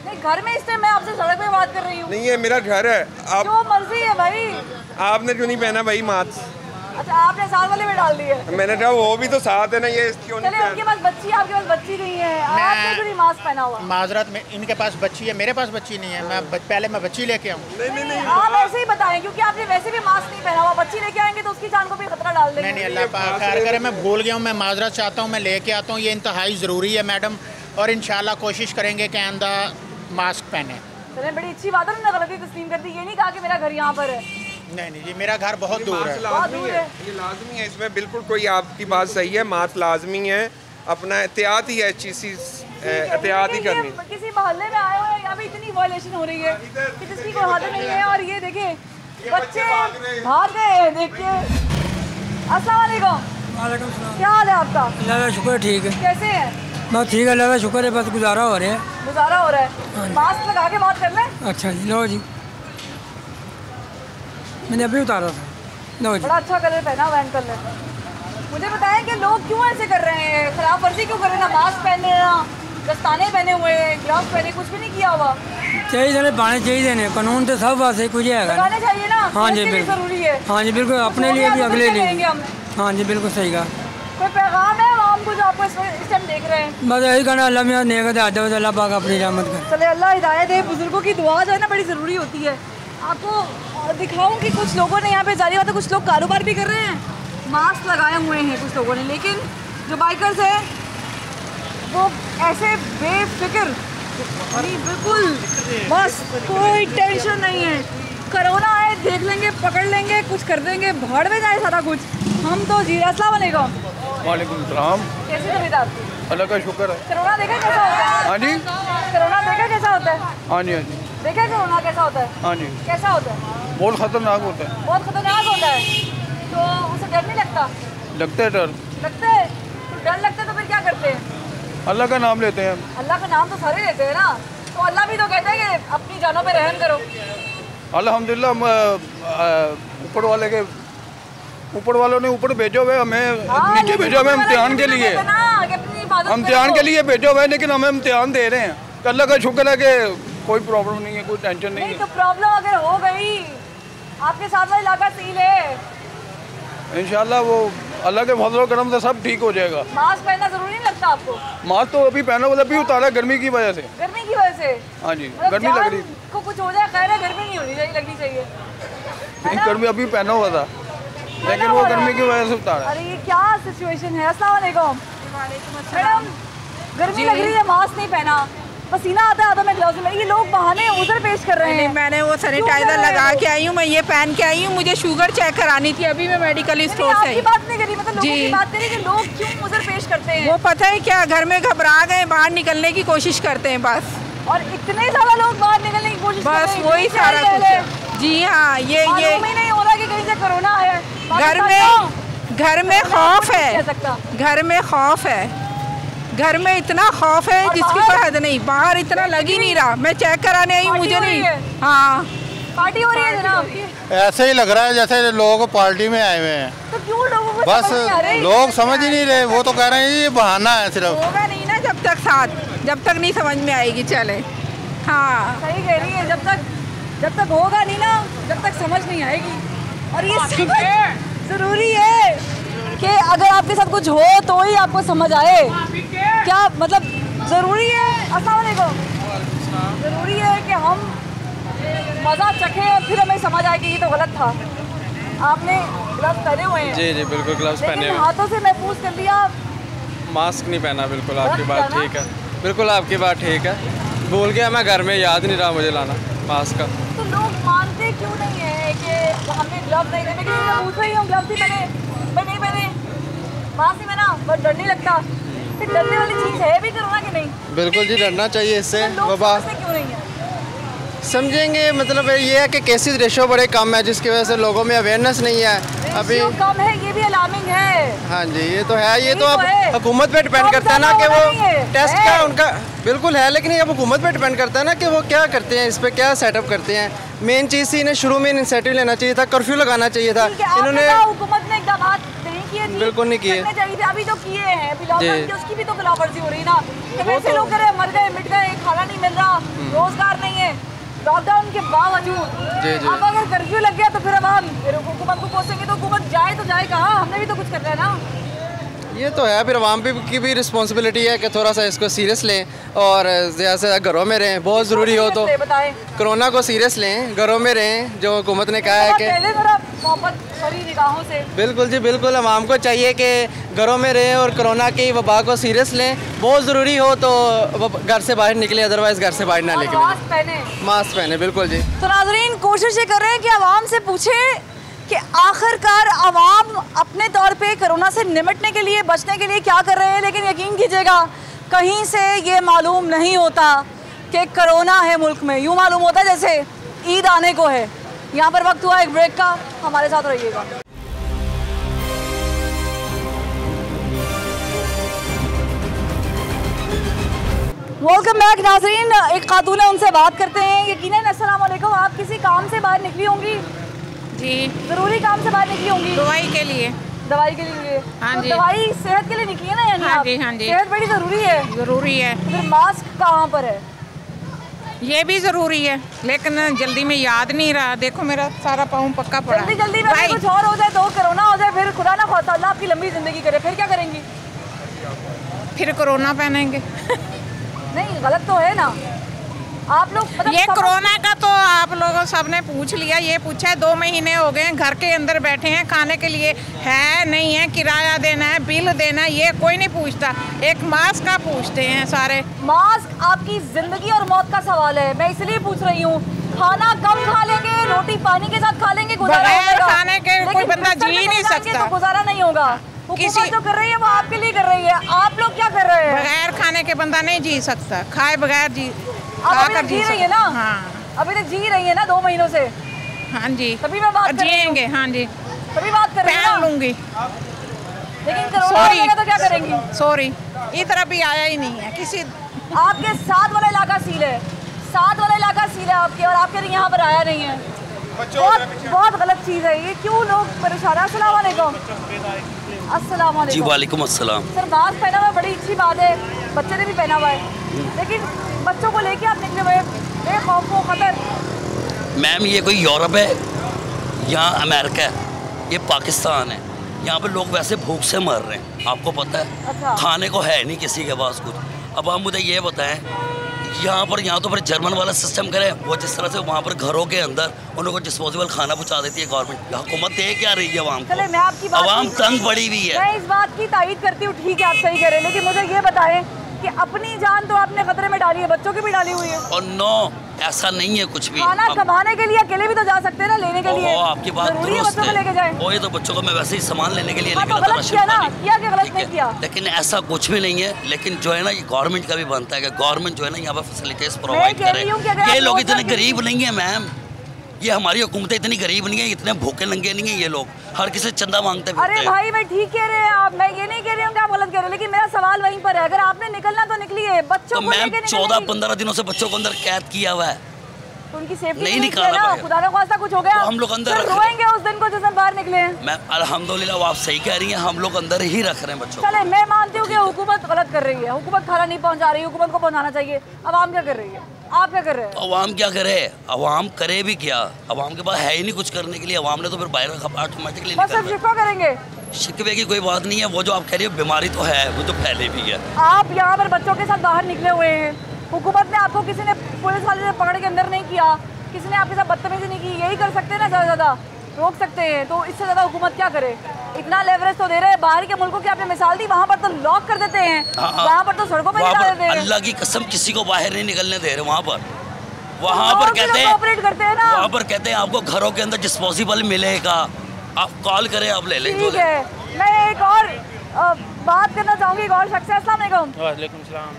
S1: नहीं, घर में इस टाइम मैं आपसे सड़क पे बात कर रही हूँ।
S12: नहीं, ये मेरा घर है। आप
S1: जो मर्जी है भाई।
S12: आपने क्यों नहीं पहना भाई मास्क?
S1: अच्छा, आपने साथ वाले में डाल दिए।
S12: मैंने कहा वो भी तो साथ है ना, ये क्यों नहीं?
S1: चले, उनके पास बच्ची, आपके पास बच्ची नहीं है, आपने क्यों नहीं मास्क पहना हुआ?
S13: माजरत में इनके पास बच्ची है, मेरे पास बच्ची नहीं है। मैं बच, पहले मैं बच्ची लेके आऊँ।
S12: नहीं नहीं नहीं,
S1: आप ऐसे ही बताएं, क्योंकि आपने वैसे भी मास्क नहीं पहना हुआ। बच्ची लेके आएंगे तो उसकी जान को भी खतरा डाल देंगे।
S13: नहीं नहीं, अल्लाह पाक खैर करे, मैं भूल गया हूँ। मैं माजरत चाहता हूँ, मैं लेके आता हूँ। ये इंतहाई ज़रूरी है मैडम, और इंशाल्लाह कोशिश करेंगे कि आइंदा मास्क पहने।
S1: चले, बड़ी अच्छी बात है, उन्होंने गलती तस्लीम कर दी। ये नहीं कहा कि मेरा घर यहाँ पर है।
S13: नहीं नहीं जी, मेरा घर बहुत दूर है।
S12: लाजमी है, ये लाजमी है। इसमें बिल्कुल कोई आपकी बात सही है, मास्क लाजमी है। अपना एहतियात ही है, चीज़ एहतियात ही करनी।
S1: किसी मोहल्ले में आए हुए हैं, यहाँ पे इतनी वायलेशन हो रही है कि जिसकी कोई हद नहीं है। और ये देखे बच्चे भाग गए हैं, देखिए। अस्सलाम वालेकुम।
S14: वालेकुम सलाम।
S1: क्या हाल है आपका?
S14: अल्लाह का शुक्र, ठीक है।
S1: कैसे हैं?
S14: बस ठीक है, अल्लाह का शुक्र है, बस गुजारा हो रहा है।
S1: गुजारा हो रहा है। मास्क लगा के बात कर लें।
S14: अच्छा जी, लो जी, मैंने अभी उतारा था। लो जी।
S1: बड़ा अच्छा कलर पहना हुआ है कलर। मुझे बताएं कि लोग क्यों ऐसे कर रहे हैं, खिलाफ वर्जी क्यों कर रहे हैं? ना मास्क पहने, ना दस्ताने पहने हुए, ग्लव्स पहने, कुछ भी नहीं किया हुआ।
S14: चाहिए पाने चाहिए ने, कानून तो सब वास्ते कुछ है।
S1: लगाने चाहिए ना।
S14: हाँ जी,
S1: बिल्कुल जरूरी है।
S14: हाँ जी, बिल्कुल, अपने लिए भी, अगले लिए। हाँ जी, बिल्कुल सही कहा।
S1: कोई पैगाम है आवाम को जो आपको इस टाइम देख रहे हैं?
S14: बस यही कहना, अल्लाह में नेक दे, अल्लाह पाक अपनी रहमत करे।
S1: चले, अल्लाह हिदायत दे। बुजुर्गों की दुआ जो है ना बड़ी ज़रूरी होती है। आपको दिखाऊं कि कुछ लोगों ने यहाँ पे जारी बात है, कुछ लोग कारोबार भी कर रहे हैं, मास्क लगाए हुए हैं कुछ लोगों ने, लेकिन जो बाइकर्स हैं वो ऐसे बेफिक्र, नहीं बिल्कुल, बस कोई टेंशन नहीं है। कोरोना है, देख लेंगे, पकड़ लेंगे, कुछ कर देंगे, भाड़ में जाए सारा कुछ। हम तो जी। अस्सलाम वालेकुम।
S9: वालेकुम सलाम।
S1: कैसी तबीयत आपकी?
S9: अल्लाह का शुक्र है।
S1: कोरोना देखा कैसा होता है?
S9: हाँ जी।
S1: कोरोना देखा कैसा होता है?
S9: हाँ जी, हाँ जी।
S1: देखा कोरोना कैसा होता है?
S9: हाँ जी।
S1: कैसा होता है?
S9: बहुत खतरनाक होता है।
S1: बहुत खतरनाक होता है। तो उसे डर नहीं लगता?
S9: लगता है डर।
S1: लगता है? तो डर लगता है तो फिर क्या करते हैं?
S9: अल्लाह का नाम लेते हैं।
S1: अल्लाह का नाम तो सारे लेते हैं ना, तो अल्लाह भी तो कहते हैं कि अपनी जानों पे रहम करो।
S9: अल्हम्दुलिल्लाह, ऊपर वाले के ऊपर वालों ने ऊपर भेजो हुए, हमें नीचे भेजो हुए इम्तिहान के लिए। इम्तिहान के लिए भेजो हुए, लेकिन हमें इम्तिहान दे रहे हैं। अल्लाह का शुक्र है कि कोई प्रॉब्लम नहीं है, कोई टेंशन नहीं है।
S1: तो प्रॉब्लम अगर हो गई, आपके साथ वाला इलाका सील है,
S9: इंशाल्लाह वो अल्लाह के फजल करम से सब ठीक हो जाएगा।
S1: मास्क पहनना जरूरी नहीं लगता आपको?
S9: मास्क तो अभी पहना हुआ, अभी उतारा गर्मी की वजह से।
S1: गर्मी की वजह से?
S9: हाँ जी,
S1: मतलब
S9: गर्मी लग रही
S1: को कुछ हो जाए, खैर है, गर्मी नहीं होनी चाहिए, लगनी चाहिए।
S9: गर्मी अभी पहना हुआ था, लेकिन वो गर्मी की वजह से उतारा।
S1: अरे ये क्या सिचुएशन है? अस्सलाम वालेकुम। मैडम, गर्मी लग रही है, मास्क नहीं पहना, पसीना आता है, तो मैं ग्लव्स में। ये लोग बहाने उधर पेश कर रहे हैं।
S15: मैंने वो सैनिटाइजर लगा के आई हूँ, मैं ये पहन के आई हूँ। मुझे शुगर चेक करानी थी, अभी मैं मेडिकल स्टोर से।
S1: आपकी बात नहीं करी, मतलब लोगों की बात करी कि लोग क्यों उधर पेश करते हैं।
S15: वो पता है क्या, घर में घबरा गए, बाहर निकलने की कोशिश करते हैं बस।
S1: और इतने सारा लोग बाहर निकलने की कोशिश
S15: बस वही सारा कुछ। जी हाँ, ये ये
S1: नहीं हो रहा कि कहीं से कोरोना है।
S15: घर में घर में खौफ है, घर में खौफ है, घर में इतना खौफ है जिसकी कोई हद नहीं। बाहर इतना लग ही नहीं रहा। मैं चेक कराने आई, मुझे नहीं। हाँ,
S1: पार्टी हो रही है जनाब।
S16: ऐसे ही लग रहा है जैसे लोग पार्टी में आए हुए हैं।
S1: तो क्यों लोगों को
S16: बस
S1: समझ नहीं आ रही?
S16: लोग समझ ही नहीं रहे, वो तो कह रहे हैं ये बहाना है सिर्फ।
S15: होगा नहीं ना जब तक साथ, जब तक नहीं समझ में आएगी। चले, हाँ
S1: सही कह रही है, जब तक जब तक होगा नहीं ना, जब तक समझ नहीं आएगी। और ये समझ जरूरी है कि अगर आपके साथ कुछ हो तो ही आपको समझ आए। क्या मतलब जरूरी है? अस्सलाम वालेकुम। जरूरी है कि हम मज़ा चखें और फिर हमें समझ आए कि ये तो गलत था। आपने ग्लव्स पहने हुए हैं?
S17: जी जी बिल्कुल, ग्लव्स पहने हुए हैं।
S1: हाथों से महफूज कर लिया।
S17: मास्क नहीं पहना, बिल्कुल आपकी बात ठीक है, बिल्कुल आपकी बात ठीक है। भूल गया मैं घर में, याद नहीं रहा मुझे लाना मास्क का।
S1: तो लोग मानते क्यों नहीं है कि हमने ग्लव्स नहीं पहने? मैं पूछ रही हूँ, ग्लव्स ही पहने, मैं नहीं पहने, मास्क ही पहना, बट डर नहीं लगता। फिर डरने वाली चीज़ है भी कोरोना की नहीं?
S17: बिल्कुल जी, डरना चाहिए इससे।
S1: बाबा क्यों नहीं है
S17: समझेंगे, मतलब ये है कि केसेस रेशो बड़े कम है, जिसकी वजह से लोगों में अवेयरनेस नहीं है अभी।
S1: कम है, ये भी अलार्मिंग है।
S17: हाँ जी, ये तो है। ये तो अब हुकूमत पे डिपेंड करता है ना कि वो टेस्ट का उनका बिल्कुल है, लेकिन ये अब हुकूमत पे डिपेंड करता है ना कि वो क्या करते हैं, इस पे क्या सेटअप करते हैं। मेन चीज़ थी, इन्हें शुरू में इनिशिएटिव लेना चाहिए था, कर्फ्यू लगाना चाहिए था। इन्होंने
S1: हुकूमत ने इकदाम नहीं किए,
S17: बिल्कुल नहीं किए,
S1: अभी तो किए हैं, उसकी भी तो खिलाफवर्जी हो रही ना। ऐसे लोग करे, मर गए, मिट गए, खाना नहीं मिल रहा, रोज लॉकडाउन के बावजूद
S17: जी जी
S1: अब अगर कर्फ्यू लग गया तो फिर अब हम फिर हुकूमत को कोसेंगे तो हुकूमत जाए तो जाए कहाँ? हमने भी तो कुछ करना है ना।
S17: ये तो है, फिर आवाम भी की भी रिस्पॉन्सिबिलिटी है कि थोड़ा सा इसको सीरियस लें और ज़्यादा से ज़्यादा घरों में रहें, बहुत ज़रूरी हो तो कोरोना को सीरियस लें, घरों में रहें, जो हुकूमत ने कहा है कि
S1: मोहब्बत भरी निगाहों से।
S17: बिल्कुल जी बिल्कुल, आवाम को चाहिए कि घरों में रहें और कोरोना की वबा को सीरियस लें, बहुत ज़रूरी हो तो घर से बाहर निकले, अदरवाइज़ घर से बाहर ना निकले,
S1: मास्क पहने
S17: मास्क पहने। बिल्कुल जी।
S1: तो नाज़रीन कोशिश ये कर रहे हैं कि आवाम से पूछे कि आखिरकार आवाम अपने तौर पे कोरोना से निपटने के लिए, बचने के लिए क्या कर रहे हैं, लेकिन यकीन कीजिएगा कहीं से ये मालूम नहीं होता कि कोरोना है मुल्क में। यूँ मालूम होता है जैसे ईद आने को है। यहाँ पर वक्त हुआ एक ब्रेक का, हमारे साथ रहिएगा। वेलकम बैक नाज़रीन, एक खातून है उनसे बात करते हैं। यकीनन अस्सलाम वालेकुम, आप किसी काम से बाहर निकली होंगी?
S15: जी।
S1: जरूरी काम से बाहर निकली होंगी?
S15: दवाई के लिए।
S1: दवाई के लिए?
S15: हाँ
S1: तो
S15: जी।
S1: दवाई सेहत के लिए निकली है ना? यानी
S15: हाँ
S1: आप?
S15: जी हाँ जी।
S1: सेहत बड़ी जरूरी है।
S15: जरूरी है।
S1: फिर मास्क कहाँ पर है?
S15: ये भी जरूरी है, लेकिन जल्दी में याद नहीं रहा। देखो मेरा सारा पाँव पक्का पड़ा।
S1: जल्दी जल्दी में कुछ और हो जाए तो कोरोना हो जाए, फिर खुदा ना खास्ता अल्लाह आपकी लंबी जिंदगी करे, फिर क्या करेंगी?
S15: फिर कोरोना पहनेंगे।
S1: नहीं गलत तो है ना। आप लोग मतलब
S15: ये कोरोना का तो आप लोगों सबने पूछ लिया, ये पूछा है दो महीने हो गए घर के अंदर बैठे हैं, खाने के लिए है नहीं है, किराया देना है, बिल देना है, ये कोई नहीं पूछता। एक मास्क का पूछते हैं सारे।
S1: मास्क आपकी जिंदगी और मौत का सवाल है, मैं इसलिए पूछ रही हूँ। खाना कम खा लेंगे, रोटी पानी के साथ खा लेंगे, गुजारा
S15: बगैर खाने के कोई बंदा जी नहीं सकता,
S1: तो गुजारा नहीं होगा। किसी जो कर रही है वो आपके लिए कर रही है, आप लोग क्या कर रहे हैं?
S15: बगैर खाने के बंदा नहीं जी सकता, खाए बगैर जी
S1: अभी तक जी रही है ना?
S15: हाँ।
S1: अभी तक जी रही है ना दो महीनों से?
S15: हाँ जी।
S1: तभी मैं बात कर रही हूँ।
S15: हाँ जी
S1: तभी बात कर रही हूँ।
S15: पहन लूंगी।
S1: लेकिन कोरोना हो जाएगा तो क्या करेंगी?
S15: सॉरी, इधर अभी आया ही नहीं है किसी।
S1: आपके साथ वाला इलाका सील है, साथ वाला इलाका सील है आपके, और आपके यहाँ पर आया नहीं है। बहुत बहुत गलत चीज़ है ये। क्यों लोग परेशान? अस्सलाम वालेकुम। अस्सलाम वालेकुम।
S18: जी वालेकुम अस्सलाम।
S1: सर मास्क पहना हुआ बड़ी अच्छी बात है, बच्चे ने भी पहना हुआ है, लेकिन बच्चों को लेके आप निकले हुए बेखौफ हो खतर।
S18: मैम ये कोई यूरोप है, यहाँ अमेरिका है, ये पाकिस्तान है, यहाँ पे लोग वैसे भूख से मर रहे हैं, आपको पता है।
S1: अच्छा।
S18: खाने को है नहीं किसी के पास कुछ। अब आप मुझे ये बताएं, यहाँ पर यहाँ तो फिर जर्मन वाला सिस्टम करें, वो जिस तरह से वहाँ पर घरों के अंदर उनको डिस्पोजेबल खाना पहुँचा देती है गवर्नमेंट, हुकूमत दे क्या रही है आवाम को?
S1: मैं आपकी बात
S18: आवाम तंग पड़ी हुई है।
S1: मैं इस बात की तायीद करती हूँ, ठीक है आप सही कह रहे हैं, लेकिन मुझे ये बताएं कि अपनी जान तो आपने खतरे में डाली है, बच्चों की भी डाली हुई है।
S18: और नो ऐसा नहीं है कुछ भी।
S1: खाना कमाने के लिए अकेले भी तो जा सकते हैं ना, लेने के लिए।
S18: आपकी बात दुरुस्त है।
S1: लेके जाएं।
S18: वो ये तो बच्चों को मैं वैसे ही सामान लेने के लिए
S1: हाँ,
S18: निकला
S1: तो
S18: था
S1: गलत किया ना, किया कि गलत नहीं किया।
S18: लेकिन ऐसा कुछ भी नहीं है। लेकिन जो है ना ये गवर्नमेंट का भी बनता है कि गवर्नमेंट जो है ना यहाँ पर फैसिलिटीज प्रोवाइड करे। ये लोग इतने गरीब नहीं है मैम, ये हमारी हुकूमतें इतनी गरीब नहीं है, इतने भूखे नंगे नहीं है ये लोग, हर किसी चंदा मांगते फिरते हैं।
S1: अरे भाई मैं ठीक कह रहे हैं आप, मैं ये नहीं कह रही हूँ कि आप गलत कह रहे हैं, लेकिन मेरा सवाल वहीं पर है, अगर आपने निकलना तो निकलिए। बच्चों
S18: तो मैम चौदह पंद्रह दिनों से बच्चों को अंदर कैद किया हुआ है,
S1: तो उनकी सेफ्टी
S18: नहीं निकाला
S1: ना, खुदा ना खास्ता कुछ हो गया
S18: तो हम लोग अंदर रख
S1: रोएंगे उस दिन को जिस दिन बाहर निकले हैं।
S18: मैम अल्हम्दुलिल्लाह आप सही कह रही हैं, हम लोग अंदर ही रख रहे हैं बच्चों।
S1: चले मैं मानती हूँ कि हुकूमत गलत कर रही है, हुकूमत खाना नहीं पहुँचा रही, हुकूमत को पहुँचाना चाहिए। अवाम क्या कर रही है, आप क्या कर रहे हैं?
S18: तो अवाम क्या करे, अवाम करे भी क्या, अवाम के पास है ही नहीं कुछ करने के लिए। अवाम ने तो फिर बाहर ऑटोमेटिकली
S1: शिकवा करेंगे।
S18: शिकवे की कोई बात नहीं है, वो जो आप कह रही हो बीमारी तो है, वो तो फैले भी है।
S1: आप यहाँ पर बच्चों के साथ बाहर निकले हुए हैं, हुकूमत ने आपको, किसी ने पुलिस वाले ने पकड़ के अंदर नहीं किया, किसी ने आपके साथ बदतमीजी नहीं की, यही कर सकते हैं ना, ज़्यादा ज़्यादा रोक सकते हैं, तो इससे ज़्यादा हुकूमत क्या करे? इतना लेवरेज तो दे रहे हैं। बाहर के मुल्कों की आपने मिसाल दी, वहाँ पर तो लॉक कर देते हैं, वहाँ पर तो सड़कों पर निकाल देते हैं।
S18: अल्लाह की कसम किसी को बाहर नहीं निकलने दे रहे वहाँ पर। वहाँ पर कहते हैं वहाँ पर कहते हैं आपको घरों के अंदर डिस्पोजेबल मिलेगा, आप कॉल करें आप ले लें।
S1: ठीक है, मैं एक और आ, बात करना चाहूँगी, एक और शख्स है। अस्सलाम वालेकुम।
S19: वालेकुम सलाम।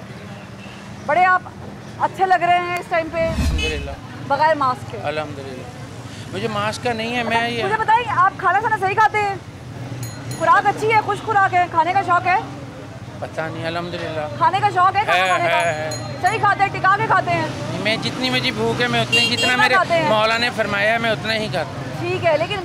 S1: बड़े आप अच्छे लग रहे हैं इस टाइम पे बगैर मास्क के।
S19: अल्हम्दुलिल्लाह। मुझे मास्क का नहीं है। मैं ये
S1: मुझे बताइए, आप खाना खाना सही खाते हैं? खुराक अच्छी है, खुश खुराक है, खाने का शौक है?
S19: पता नहीं, अल्हम्दुलिल्लाह।
S1: खाने का शौक है, खाना खाने का?
S19: है, है।
S1: सही खाते हैं, टिका के खाते हैं?
S19: मैं जितनी मुझे भूख है मैं उतनी, जितना मेरे मौला ने फरमाया है मैं उतना ही खाता हूँ।
S1: ठीक है, लेकिन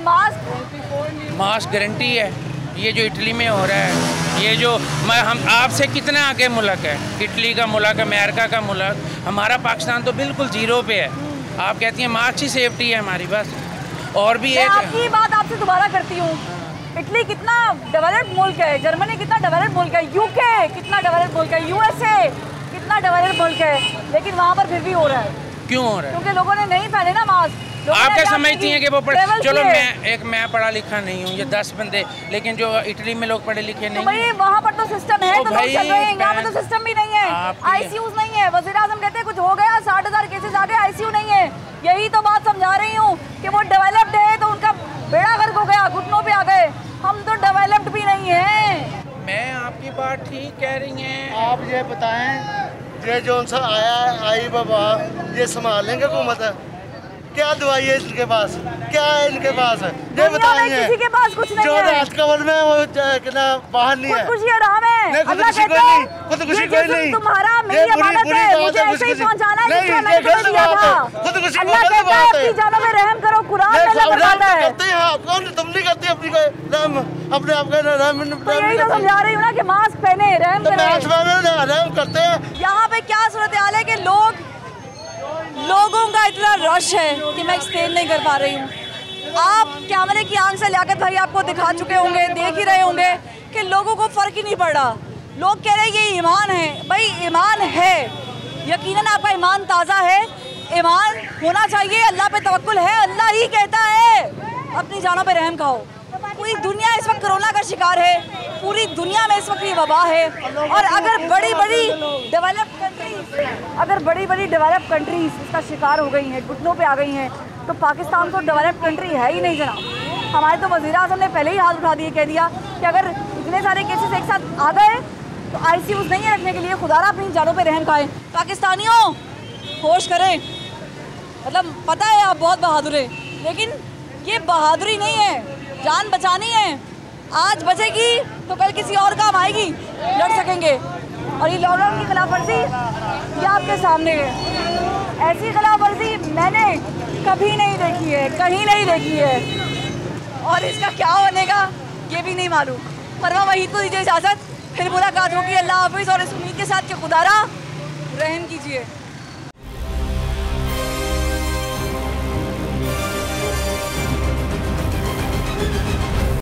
S1: मास्क
S19: मास्क गारंटी है। ये जो इटली में हो रहा है, ये जो मैं हम आपसे कितना आगे मुल्क है, इटली का मुल्क, अमेरिका का मुल्क, हमारा पाकिस्तान तो बिल्कुल जीरो पे है। आप कहती हैं मास्क ही सेफ्टी है हमारी, बस। और भी एक
S1: आपकी बात आपसे दोबारा करती हूँ, इटली कितना डेवलप्ड मुल्क है, जर्मनी कितना डेवलप्ड मुल्क है, यूके कितना डेवलप्ड मुल्क है, यूएसए कितना डेवलप्ड मुल्क है, लेकिन वहाँ पर फिर भी हो रहा है।
S19: क्यों हो रहा है?
S1: क्योंकि लोगों ने नहीं पहने ना मास्क।
S19: आप क्या समझती हैं कि वो पढ़... चलो मैं एक मैं पढ़ा लिखा नहीं हूँ, ये दस बंदे, लेकिन जो इटली में लोग पढ़े लिखे नहीं,
S1: तो भाई वहाँ पर तो सिस्टम है, तो लोग चल रहे हैं, यहाँ पे तो सिस्टम भी नहीं है, आईसीयू नहीं है। वज़ीर आज़म कहते हैं कुछ हो गया, साठ हजार केसेस आ गए, आईसीयू नहीं है। यही तो बात समझा रही हूँ कि वो डेवलप्ड है तो उनका बेड़ा गर्क हो गया, घुटनों पे आ गए। हम तो डेवलप्ड भी नहीं है।
S19: मैं आपकी बात ठीक कह रही हैं।
S20: आप ये बताएं, ये जो सा आया आई बाबा, ये संभाल लेंगे हुकूमत? क्या दवाई है इनके पास, क्या है इनके पास? ये बताएंगे
S1: किसी के पास कुछ नहीं
S20: जो
S1: है।
S20: रात कवर में वो कितना बाहर नहीं है,
S1: खुदकुशी आराम है, अल्लाह कहता है
S20: खुदकुशी कोई नहीं,
S1: तुम्हारा मेरी अमानत है, मुझे ऐसे ही पहुंचाना है जिसका मैंने तुम्हें दिया था। अल्लाह कहता है अपनी जानों में रहम करो, कुरान में अल्लाह बताता है।
S20: करते हैं आप, कौन तुम नहीं करते अपनी रहम, अपने आप का रहम।
S1: यही तो समझा रही हूँ ना कि मास्क पहने, रहम करें।
S20: मास्क पहने, रहम करते हैं।
S1: यहाँ पे क्या सूरत हाल है कि लोग लोगों का इतना रश है कि मैं एक्सप्लेन नहीं कर पा रही हूँ। आप कैमरे की आंख से लियाकत भाई आपको दिखा चुके होंगे, देख ही रहे होंगे कि लोगों को फ़र्क ही नहीं पड़ रहा। लोग कह रहे हैं ये ईमान है। भाई ईमान है, यकीनन आपका ईमान ताज़ा है, ईमान होना चाहिए, अल्लाह पे तवक्कुल है। अल्लाह ही कहता है अपनी जानों पे रहम खाओ। पूरी दुनिया इस वक्त कोरोना का शिकार है, पूरी दुनिया में इस वक्त ये वबा है। और अगर बड़ी बड़ी डेवलप कंट्रीज अगर बड़ी बड़ी डेवलप कंट्रीज इसका शिकार हो गई हैं, घुटनों पे आ गई हैं, तो पाकिस्तान तो डेवलप कंट्री है ही नहीं जनाब। हमारे तो वज़ीर आज़म ने पहले ही हाथ उठा दिए, कह दिया कि अगर इतने सारे केसेस एक साथ आ गए तो आईसीयूज़ नहीं है रखने के लिए, खुदारा अपनी जानों पे रहम खाएं। पाकिस्तानियों होश करें, मतलब पता है आप बहुत बहादुर हैं, लेकिन ये बहादुरी नहीं है, जान बचानी है। आज बचेगी तो कल किसी और काम आएगी, लड़ सकेंगे। और ये लॉकडाउन की खिलाफ वर्जी ये आपके सामने है। ऐसी खिलाफ वर्जी मैंने कभी नहीं देखी है, कहीं नहीं देखी है, और इसका क्या बनेगा ये भी नहीं मालूम। फरमा वहीद को दीजिए इजाज़त, फिर मुलाकात होगी। अल्लाह हाफिज़, और इस उम्मीद के साथ कि खुदारा रहम कीजिए।